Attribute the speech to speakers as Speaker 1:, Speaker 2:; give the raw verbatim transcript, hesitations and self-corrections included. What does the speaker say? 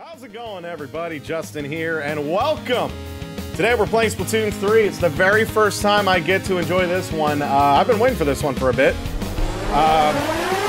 Speaker 1: How's it going, everybody? Justin here, and welcome! Today we're playing Splatoon three. It's the very first time I get to enjoy this one. Uh, I've been waiting for this one for a bit. Uh,